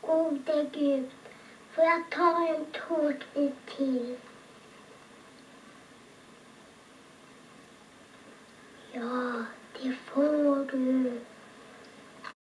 Gode Gud, får jag ta en tårtbit till?